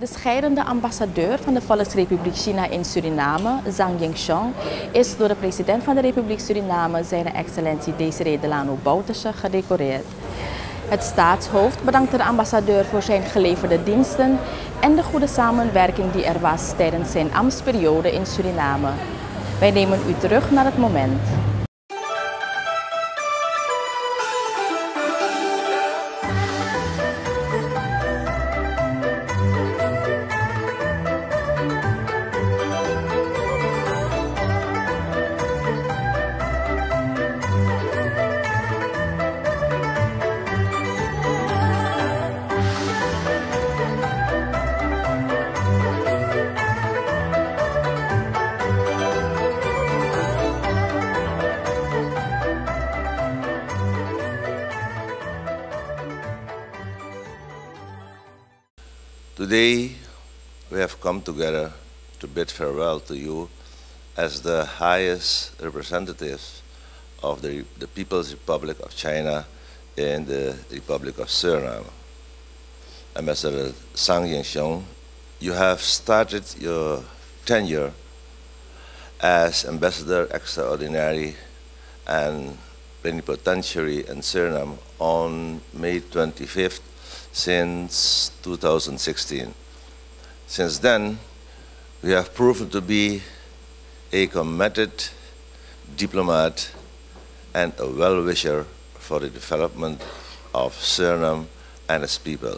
De scheidende ambassadeur van de Volksrepubliek China in Suriname, Zhang Yingxiong, is door de president van de Republiek Suriname, zijn excellentie Desiree Delano Bouterse, gedecoreerd. Het staatshoofd bedankte de ambassadeur voor zijn geleverde diensten en de goede samenwerking die er was tijdens zijn ambtsperiode in Suriname. Wij nemen u terug naar het moment. Today, we have come together to bid farewell to you as the highest representatives of the People's Republic of China in the Republic of Suriname. Ambassador Zhang Yingxiong, you have started your tenure as Ambassador Extraordinary and Plenipotentiary in Suriname on May 25th since 2016. Since then, we have proven to be a committed diplomat and a well-wisher for the development of Suriname and its people.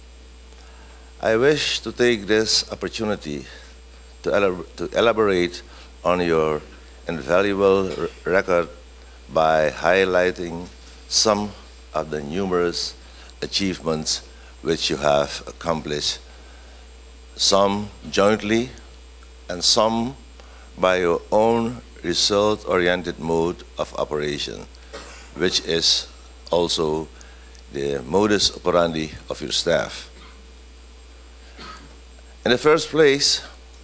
I wish to take this opportunity to elaborate on your invaluable record by highlighting some of the numerous achievements which you have accomplished, some jointly and some by your own result-oriented mode of operation, which is also the modus operandi of your staff. In the first place,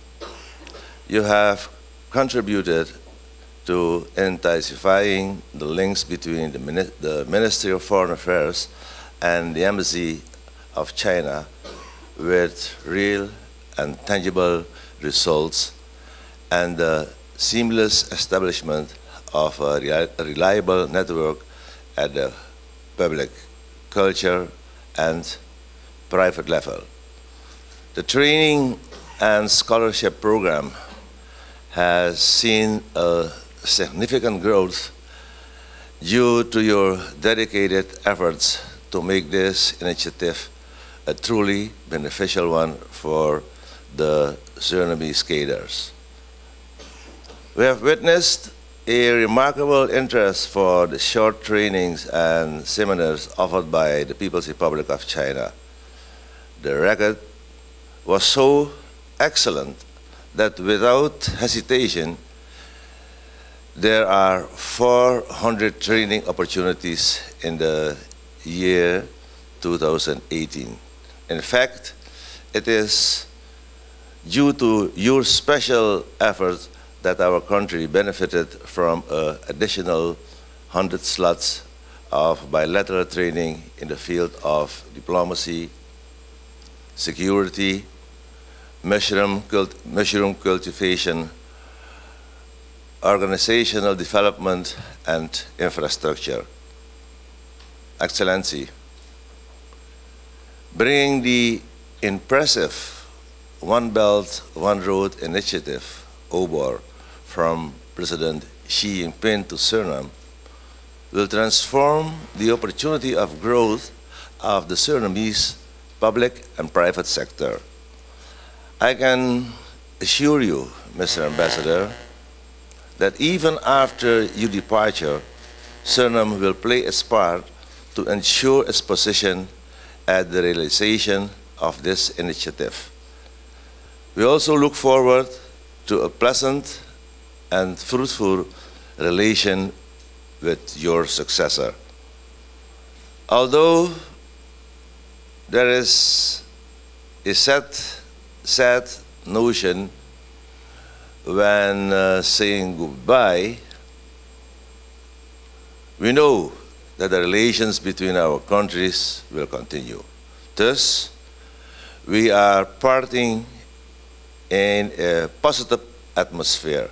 you have contributed to intensifying the links between the Ministry of Foreign Affairs and the Embassy of China with real and tangible results and the seamless establishment of a reliable network at the public, culture, and private level. The training and scholarship program has seen a significant growth due to your dedicated efforts to make this initiative a truly beneficial one for the Surinamese cadres. We have witnessed a remarkable interest for the short trainings and seminars offered by the People's Republic of China. The record was so excellent that without hesitation, there are 400 training opportunities in the year 2018. In fact, it is due to your special efforts that our country benefited from an additional 100 slots of bilateral training in the field of diplomacy, security, mushroom cultivation, organizational development, and infrastructure. Excellency, bringing the impressive One Belt, One Road initiative, OBOR, from President Xi Jinping to Suriname will transform the opportunity of growth of the Surinamese public and private sector. I can assure you, Mr. Ambassador, that even after your departure, Suriname will play its part to ensure its position at the realization of this initiative. We also look forward to a pleasant and fruitful relation with your successor. Although there is a sad notion when saying goodbye, we know that the relations between our countries will continue. Thus, we are parting in a positive atmosphere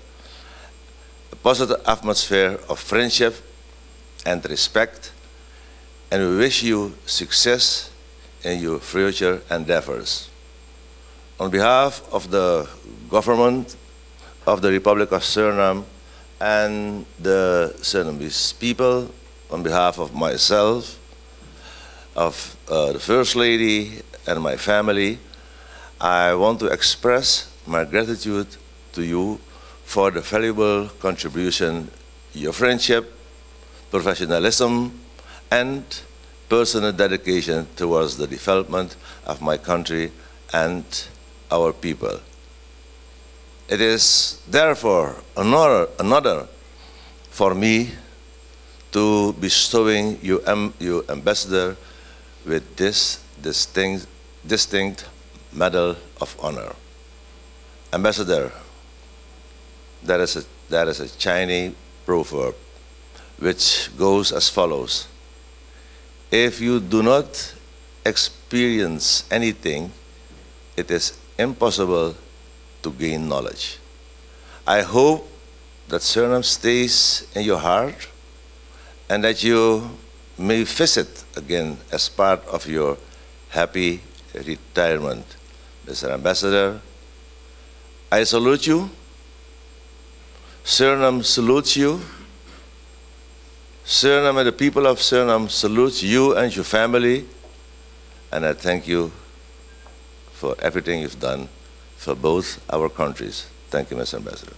of friendship and respect, and we wish you success in your future endeavors. On behalf of the government of the Republic of Suriname and the Surinamese people, on behalf of myself, of the First Lady and my family, I want to express my gratitude to you for the valuable contribution, your friendship, professionalism, and personal dedication towards the development of my country and our people. It is therefore an honor for me to bestowing you, Ambassador, with this distinct Medal of Honor. Ambassador, there is a Chinese proverb which goes as follows: if you do not experience anything, it is impossible to gain knowledge. I hope that Suriname stays in your heart and that you may visit again as part of your happy retirement. Mr. Ambassador, I salute you. Suriname salutes you. Suriname and the people of Suriname salute you and your family, and I thank you for everything you've done for both our countries. Thank you, Mr. Ambassador.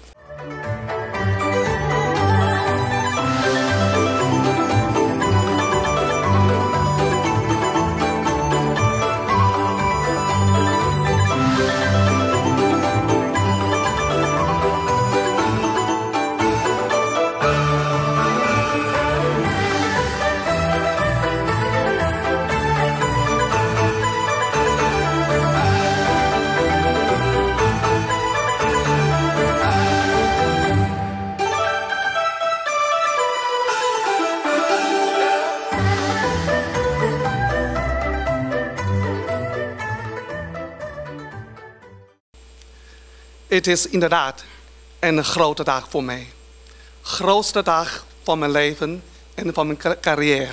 Het is inderdaad een grote dag voor mij. Grootste dag van mijn leven en van mijn carrière.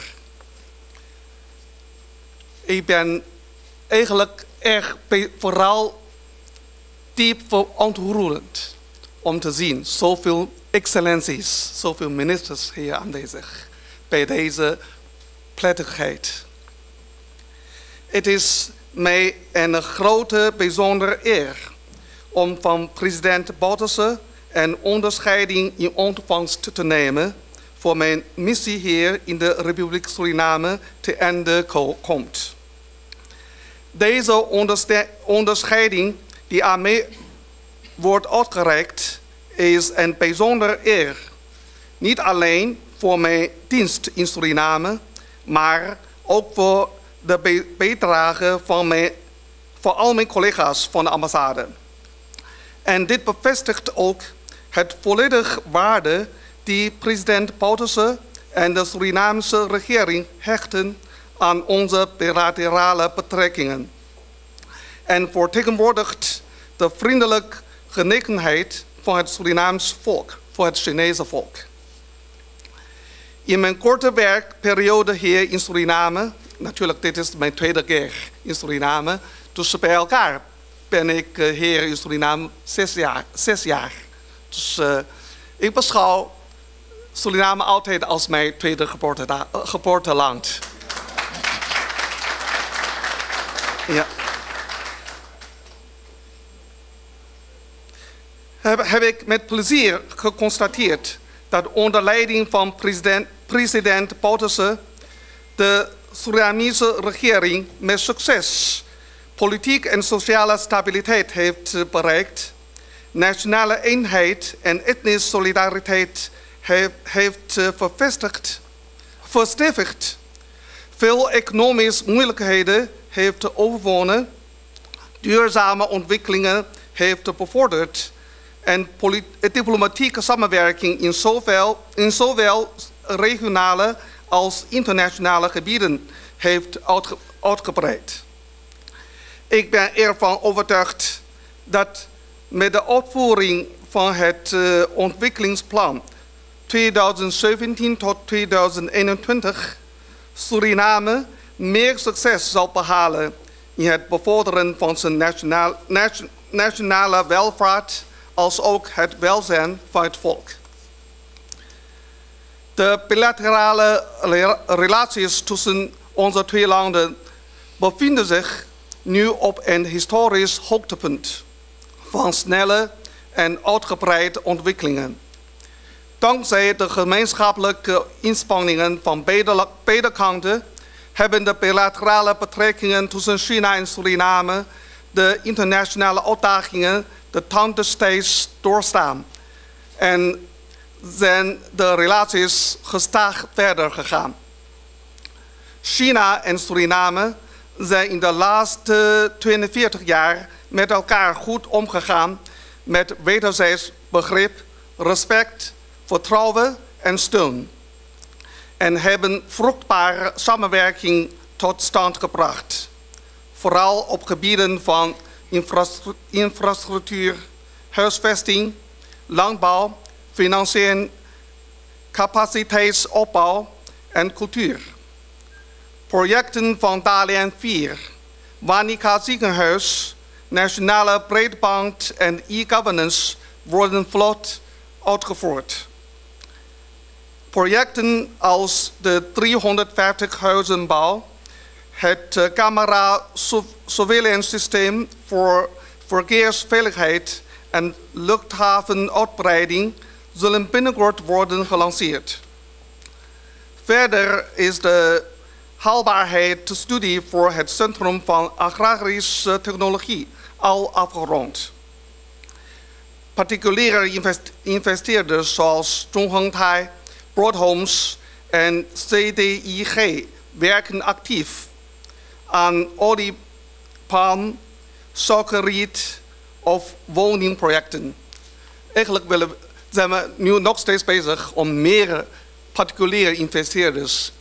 Ik ben eigenlijk echt vooral diep ontroerend om te zien zoveel excellenties, zoveel ministers hier aanwezig bij deze plechtigheid. Het is mij een grote bijzondere eer om van president Bouterse een onderscheiding in ontvangst te nemen voor mijn missie hier in de Republiek Suriname te einde komt. Deze onderscheiding die aan mij wordt uitgereikt is een bijzondere eer. Niet alleen voor mijn dienst in Suriname, maar ook voor de bijdrage van al mijn collega's van de ambassade. En dit bevestigt ook het volledige waarde die president Bouterse en de Surinaamse regering hechten aan onze bilaterale betrekkingen. En vertegenwoordigt de vriendelijke genegenheid van het Surinaams volk voor het Chinese volk. In mijn korte werkperiode hier in Suriname, natuurlijk dit is mijn tweede keer in Suriname, dus bij elkaar ben ik hier in Suriname 6 jaar. Dus ik beschouw Suriname altijd als mijn tweede geboorteland. Ja. Heb ik met plezier geconstateerd dat onder leiding van president Bouterse de Surinamese regering met succes politiek en sociale stabiliteit heeft bereikt, nationale eenheid en etnische solidariteit heeft verstevigd, veel economische moeilijkheden heeft overwonnen, duurzame ontwikkelingen heeft bevorderd en diplomatieke samenwerking in zowel regionale als internationale gebieden heeft uitgebreid. Ik ben ervan overtuigd dat met de opvoering van het ontwikkelingsplan 2017 tot 2021 Suriname meer succes zal behalen in het bevorderen van zijn nationale welvaart als ook het welzijn van het volk. De bilaterale relaties tussen onze twee landen bevinden zich nu op een historisch hoogtepunt van snelle en uitgebreide ontwikkelingen. Dankzij de gemeenschappelijke inspanningen van beide kanten hebben de bilaterale betrekkingen tussen China en Suriname de internationale uitdagingen de tanden steeds doorstaan en zijn de relaties gestaag verder gegaan. China en Suriname zijn in de laatste 42 jaar met elkaar goed omgegaan met wederzijds begrip, respect, vertrouwen en steun. En hebben vruchtbare samenwerking tot stand gebracht. Vooral op gebieden van infrastructuur, huisvesting, landbouw, financiën, capaciteitsopbouw en cultuur. Projecten van Dalian 4, Wanica ziekenhuis, nationale breedband en e-governance worden vlot uitgevoerd. Projecten als de 350 huizenbouw, het camera-surveillance systeem voor verkeersveiligheid en luchthavenuitbreiding zullen binnenkort worden gelanceerd. Verder is de haalbaarheidsstudie voor het Centrum van Agrarische Technologie al afgerond. Particuliere investeerders zoals Zhonghengtai, Broadhomes en CDIG werken actief aan oliepalm, suikerriet of woningprojecten. Eigenlijk zijn we nu nog steeds bezig om meer particuliere investeerders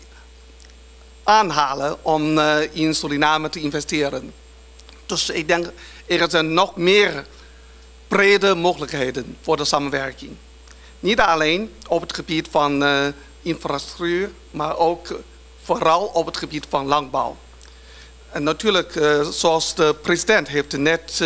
aanhalen om in Suriname te investeren. Dus ik denk er zijn nog meer brede mogelijkheden voor de samenwerking. Niet alleen op het gebied van infrastructuur, maar ook vooral op het gebied van landbouw. En natuurlijk, zoals de president heeft net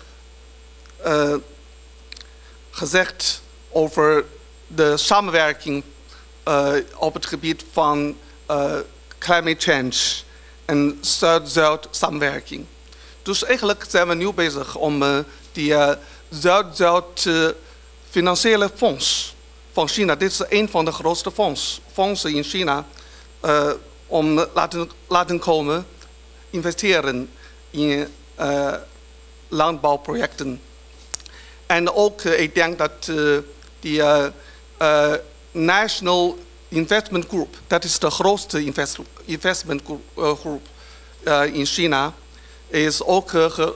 gezegd over de samenwerking op het gebied van climate change en Zuid-Zuid samenwerking. Dus eigenlijk zijn we nu bezig om die Zuid-Zuid financiële fonds van China, dit is een van de grootste fondsen in China, om laten komen investeren in landbouwprojecten. En ook, ik denk dat die National Investment Group, dat is de grootste investment groep in China, is ook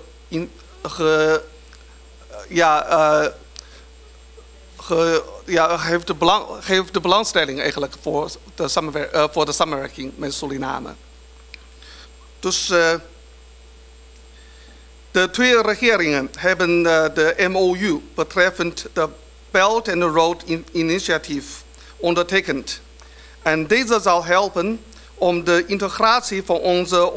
heeft de belangstelling eigenlijk voor de samenwerking met Suriname. Dus de twee regeringen hebben de MOU betreffend de Belt and Road Initiative ondertekend. En deze zal helpen om de integratie van onze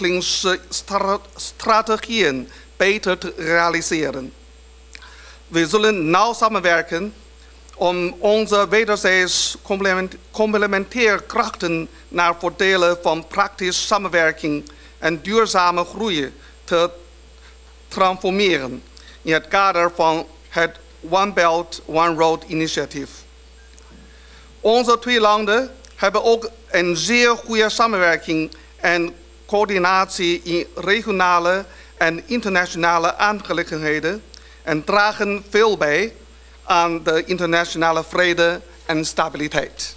ontwikkelingsstrategieën beter te realiseren. We zullen nauw samenwerken om onze wederzijds complementaire krachten naar voordelen van praktische samenwerking en duurzame groei te transformeren in het kader van het One Belt, One Road Initiative. Onze twee landen hebben ook een zeer goede samenwerking en coördinatie in regionale en internationale aangelegenheden en dragen veel bij aan de internationale vrede en stabiliteit.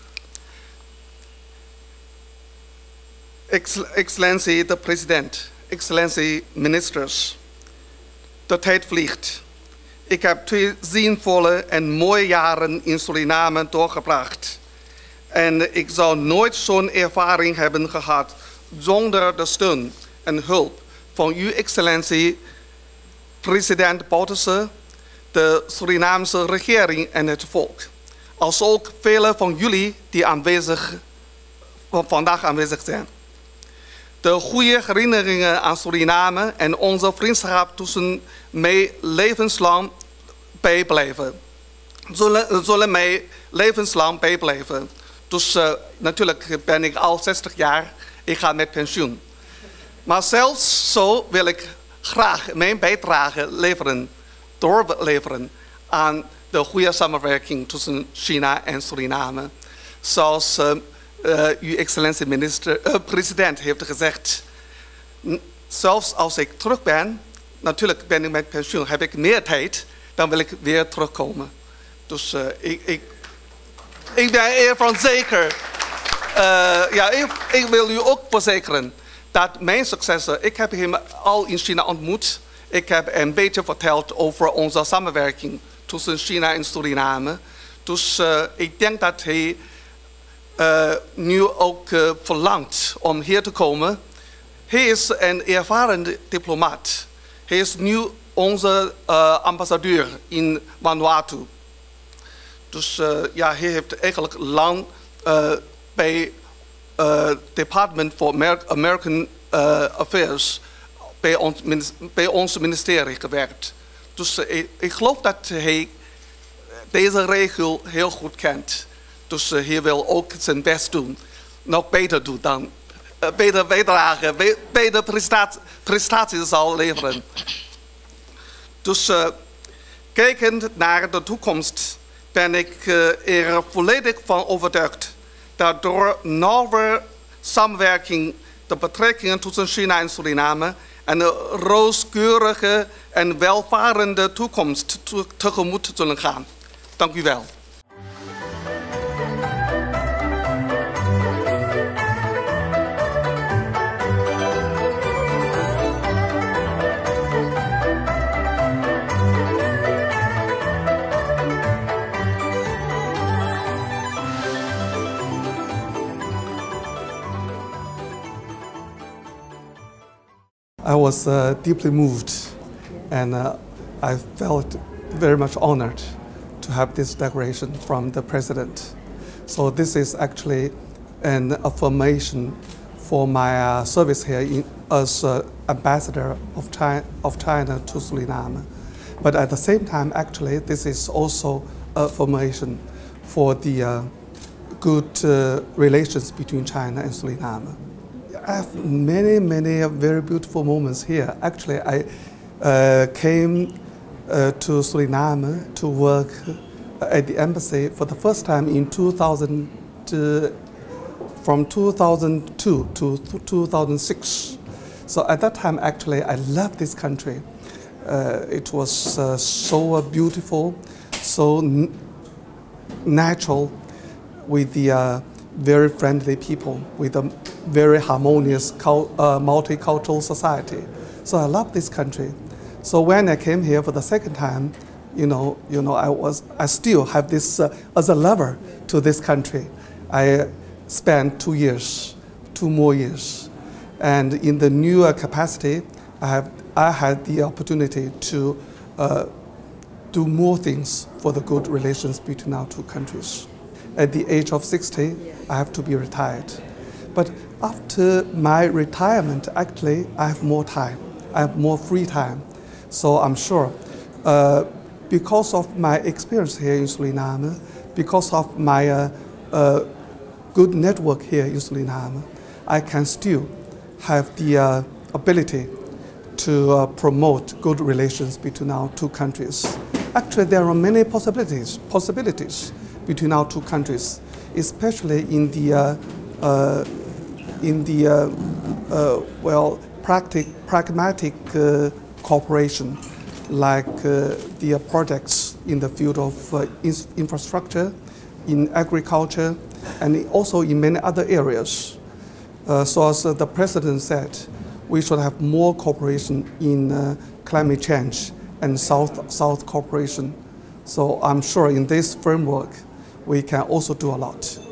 Excellentie de president, excellentie ministers, de tijd vliegt. Ik heb 2 zinvolle en mooie jaren in Suriname doorgebracht. En ik zou nooit zo'n ervaring hebben gehad zonder de steun en hulp van uw excellentie, president Bouterse, de Surinaamse regering en het volk. Als ook velen van jullie die vandaag aanwezig zijn. De goede herinneringen aan Suriname en onze vriendschap tussen mij levenslang bijblijven. Zullen mij levenslang bijblijven. Dus natuurlijk ben ik al 60 jaar, ik ga met pensioen. Maar zelfs zo wil ik graag mijn bijdrage doorleveren aan de goede samenwerking tussen China en Suriname. Zoals uw excellentie president heeft gezegd. Zelfs als ik terug ben, natuurlijk ben ik met pensioen, heb ik meer tijd, dan wil ik weer terugkomen. Dus ik ben ervan zeker. Ik wil u ook verzekeren dat mijn successen, ik heb hem al in China ontmoet. Ik heb een beetje verteld over onze samenwerking tussen China en Suriname. Dus ik denk dat hij nu ook verlangt om hier te komen. Hij is een ervaren diplomaat. Hij is nu onze ambassadeur in Vanuatu. Dus hij heeft eigenlijk lang bij Department for American Affairs bij ons ministerie gewerkt. Dus ik geloof dat hij deze regel heel goed kent. Dus hij wil ook zijn best doen. Nog beter doen dan. Beter bijdragen, beter prestaties zal leveren. Dus kijkend naar de toekomst ben ik er volledig van overtuigd dat door nauwe samenwerking de betrekkingen tussen China en Suriname en een rooskeurige en welvarende toekomst tegemoet zullen gaan. Dank u wel. I was deeply moved, and I felt very much honored to have this declaration from the President. So this is actually an affirmation for my service here as ambassador of China to Suriname. But at the same time, actually, this is also a affirmation for the good relations between China and Suriname. I have many very beautiful moments here. Actually, I came to Suriname to work at the embassy for the first time in 2000, from 2002 to 2006. So at that time, actually, I loved this country. It was so beautiful, so natural, with the very friendly people, with a very harmonious multicultural society. So I love this country. So when I came here for the second time, I still have this as a lover to this country. I spent 2 more years, and in the new capacity, I had the opportunity to do more things for the good relations between our two countries. At the age of 60, I have to be retired. But after my retirement, actually, I have more time. I have more free time. So I'm sure, because of my experience here in Suriname, because of my good network here in Suriname, I can still have the ability to promote good relations between our two countries. Actually, there are many possibilities between our two countries, especially in the pragmatic cooperation, like the projects in the field of infrastructure, in agriculture, and also in many other areas. So as the President said, we should have more cooperation in climate change and South cooperation. So I'm sure in this framework, we can also do a lot.